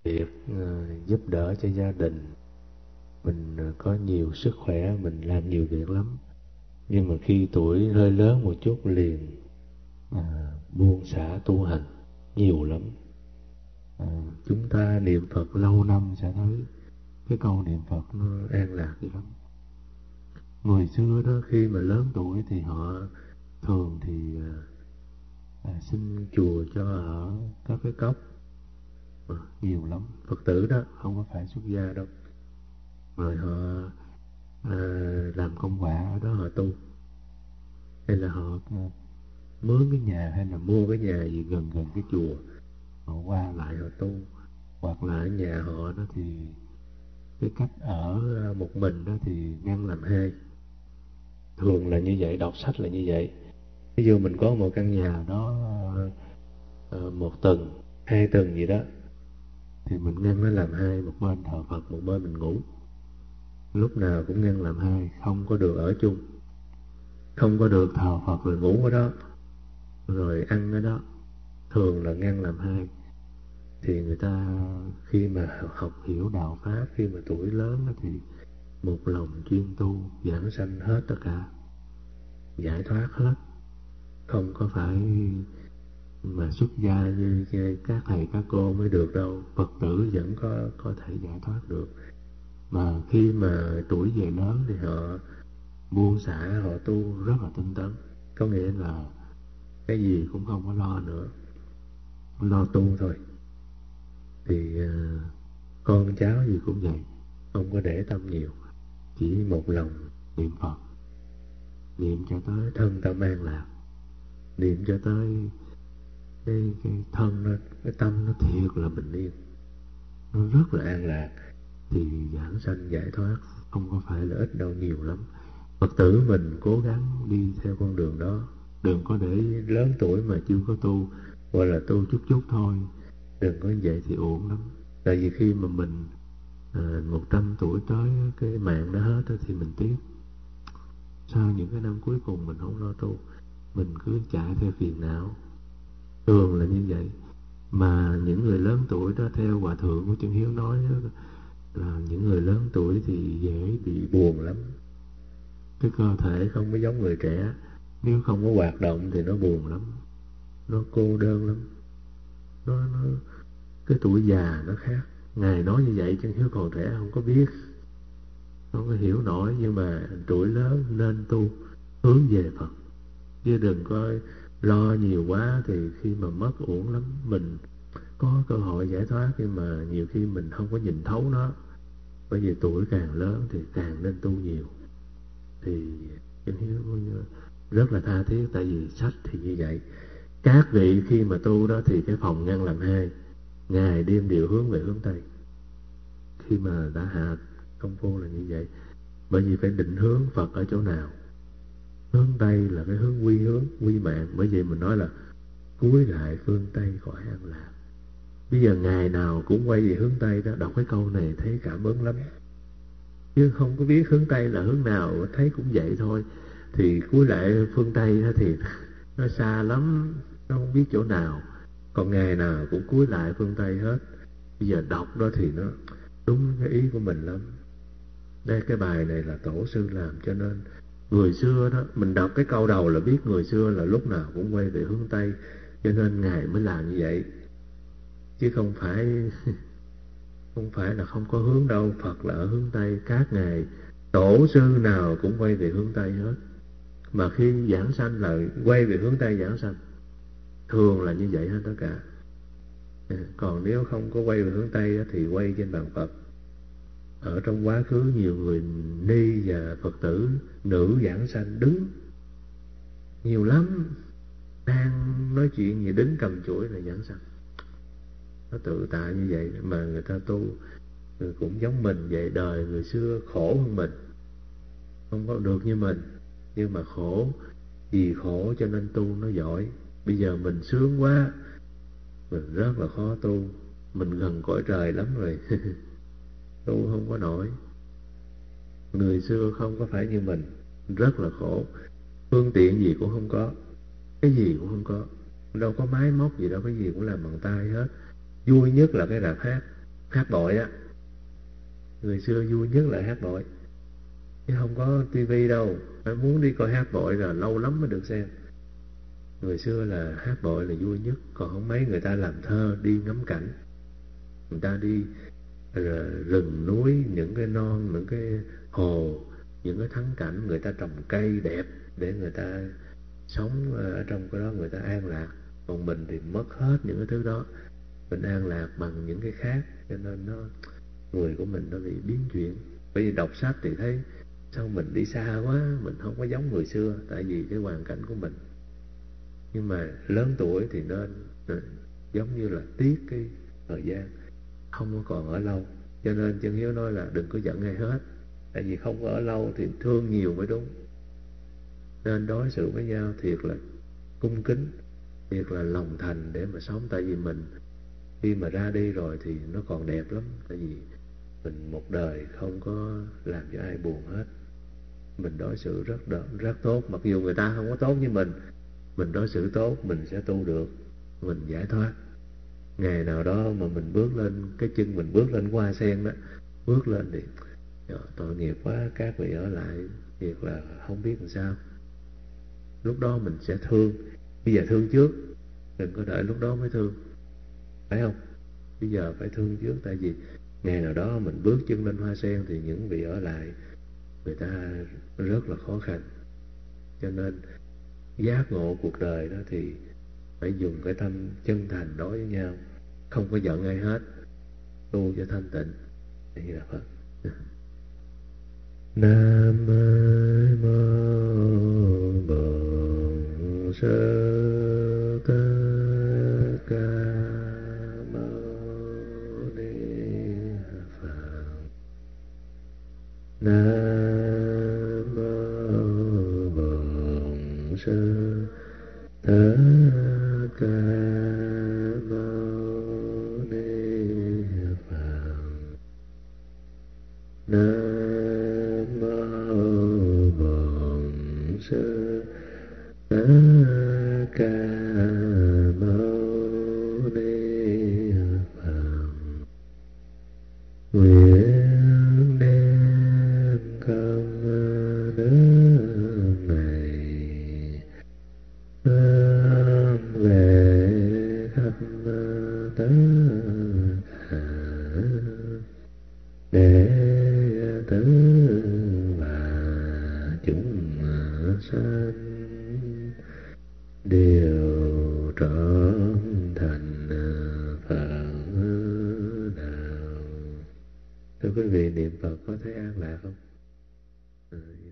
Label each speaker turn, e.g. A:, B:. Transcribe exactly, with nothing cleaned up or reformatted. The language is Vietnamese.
A: việc ờ, giúp đỡ cho gia đình. Mình ờ, có nhiều sức khỏe, mình làm nhiều việc lắm. Nhưng mà khi tuổi hơi lớn một chút liền à, buông xả tu hành nhiều lắm. À, chúng ta niệm Phật lâu năm sẽ thấy cái câu niệm Phật nó an lạc dữ lắm. Người xưa đó khi mà lớn tuổi thì họ thường thì à, à, xin chùa cho ở các cái cốc. À, nhiều lắm, Phật tử đó không có phải xuất gia đâu, rồi họ à, làm công quả ở đó họ tu, hay là họ à, mướn cái nhà hay là mua cái nhà gì gần gần cái chùa, họ qua lại họ tu. Hoặc là ở nhà họ đó thì cái cách ở à, một mình đó thì ngăn làm hai. Thường là như vậy, đọc sách là như vậy. Ví dụ mình có một căn nhà đó à, một tầng hai tầng gì đó thì mình ngăn nó làm hai, một bên thờ Phật một bên mình ngủ. Lúc nào cũng ngăn làm hai, không có được ở chung, không có được thờ Phật rồi ngủ ở đó rồi ăn ở đó. Thường là ngăn làm hai. Thì người ta khi mà học hiểu đạo Pháp, khi mà tuổi lớn thì một lòng chuyên tu giảng sanh hết tất cả, giải thoát hết, không có phải mà xuất gia như các thầy các cô mới được đâu. Phật tử vẫn có có thể giải thoát được. Mà khi mà tuổi về lớn thì họ buông xả, họ tu rất là tinh tấn. Có nghĩa là cái gì cũng không có lo nữa, lo tu thôi. Thì uh, con cháu gì cũng vậy, không có để tâm nhiều, chỉ một lòng niệm Phật, niệm cho tới thân tâm an lạc, niệm cho tới cái, cái thân nó, cái tâm nó thiệt là bình yên, nó rất là an lạc. Thì giảng sanh giải thoát không có phải là ít đâu, nhiều lắm. Phật tử mình cố gắng đi theo con đường đó, đừng có để lớn tuổi mà chưa có tu, gọi là tu chút chút thôi, đừng có như vậy thì uổng lắm. Tại vì khi mà mình à, một trăm tuổi tới cái mạng đã hết thì mình tiếc. Sau những cái năm cuối cùng mình không lo tu, mình cứ chạy theo phiền não, thường là như vậy. Mà những người lớn tuổi đó, theo Hòa Thượng của Chân Hiếu nói đó, là những người lớn tuổi thì dễ bị buồn lắm. Cái cơ thể không có giống người trẻ, nếu không có hoạt động thì nó buồn lắm, nó cô đơn lắm. Nó, nó cái tuổi già nó khác. Ngài nói như vậy Chân Hiếu còn trẻ không có biết, không có hiểu nổi. Nhưng mà tuổi lớn nên tu, hướng về Phật, chứ đừng có lo nhiều quá thì khi mà mất uổng lắm. Mình có cơ hội giải thoát nhưng mà nhiều khi mình không có nhìn thấu nó. Bởi vì tuổi càng lớn thì càng nên tu nhiều. Thì Chân Hiếu rất là tha thiết, tại vì sách thì như vậy. Các vị khi mà tu đó thì cái phòng ngăn làm hai, ngày đêm đều hướng về hướng Tây. Khi mà đã hạ công phu là như vậy. Bởi vì phải định hướng Phật ở chỗ nào. Hướng Tây là cái hướng quy hướng, quy mạng. Bởi vì mình nói là cúi lại phương Tây khỏi an lạc. Bây giờ ngày nào cũng quay về hướng Tây đó, đọc cái câu này thấy cảm ơn lắm. Chứ không có biết hướng Tây là hướng nào, thấy cũng vậy thôi. Thì cúi lại phương Tây đó thì nó xa lắm, nó không biết chỗ nào. Còn ngày nào cũng cúi lại phương Tây hết. Bây giờ đọc đó thì nó đúng cái ý của mình lắm. Đây, cái bài này là tổ sư làm, cho nên người xưa đó, mình đọc cái câu đầu là biết người xưa là lúc nào cũng quay về hướng Tây, cho nên Ngài mới làm như vậy. Chứ không phải không phải là không có hướng đâu. Phật là ở hướng Tây, các ngài tổ sư nào cũng quay về hướng Tây hết. Mà khi giảng sanh là quay về hướng Tây giảng sanh, thường là như vậy hết tất cả. Còn nếu không có quay về hướng Tây thì quay trên bàn Phật. Ở trong quá khứ nhiều người ni và Phật tử nữ giảng sanh đứng nhiều lắm, đang nói chuyện gì đứng cầm chuỗi là giảng sanh. Nó tự tại như vậy mà người ta tu cũng giống mình vậy. Đời người xưa khổ hơn mình, không có được như mình, nhưng mà khổ, vì khổ cho nên tu nó giỏi. Bây giờ mình sướng quá, mình rất là khó tu, mình gần cõi trời lắm rồi tu không có nổi. Người xưa không có phải như mình, rất là khổ, phương tiện gì cũng không có, cái gì cũng không có, đâu có máy móc gì đâu, cái gì cũng làm bằng tay hết. Vui nhất là cái rạp hát, hát bội á, người xưa vui nhất là hát bội, chứ không có tivi đâu. Phải muốn đi coi hát bội là lâu lắm mới được xem. Người xưa là hát bội là vui nhất, còn không mấy người ta làm thơ đi ngắm cảnh, người ta đi rừng núi, những cái non, những cái hồ, những cái thắng cảnh, người ta trồng cây đẹp để người ta sống ở trong cái đó, người ta an lạc. Còn mình thì mất hết những cái thứ đó, mình an lạc bằng những cái khác, cho nên nó người của mình nó bị biến chuyển. Bởi vì đọc sách thì thấy sao mình đi xa quá, mình không có giống người xưa, tại vì cái hoàn cảnh của mình. Nhưng mà lớn tuổi thì nên, nên giống như là tiếc cái thời gian, không có còn ở lâu. Cho nên Chân Hiếu nói là đừng có giận ai hết, tại vì không có ở lâu thì thương nhiều mới đúng. Nên đối xử với nhau thiệt là cung kính, thiệt là lòng thành để mà sống. Tại vì mình khi mà ra đi rồi thì nó còn đẹp lắm. Tại vì mình một đời không có làm cho ai buồn hết, mình đối xử rất đỡ, rất tốt. Mặc dù người ta không có tốt như mình, mình đối xử tốt, mình sẽ tu được, mình giải thoát. Ngày nào đó mà mình bước lên, cái chân mình bước lên hoa sen đó, bước lên thì tội nghiệp quá, các vị ở lại thiệt là không biết làm sao. Lúc đó mình sẽ thương. Bây giờ thương trước, đừng có đợi lúc đó mới thương, phải không? Bây giờ phải thương trước, tại vì ngày nào đó mình bước chân lên hoa sen thì những vị ở lại người ta rất là khó khăn. Cho nên giác ngộ cuộc đời đó thì phải dùng cái tâm chân thành đối với nhau, không có giận ai hết, tu cho thanh tịnh. Đây là Phật. Nam mô Bổn Sư Tất Ca Mâu Ni Phật. Nam mô Bổn Sư Tất Ca Mâu Ni Phật. Nam mô Bổn Sư Tất Ca Mâu Ni Phật. Nguyện đem công đức này hướng về khắp tất cả đệ tử và chúng sanh đều trở thành Phật đạo. Thưa quý vị, niệm Phật có thấy an lạc không?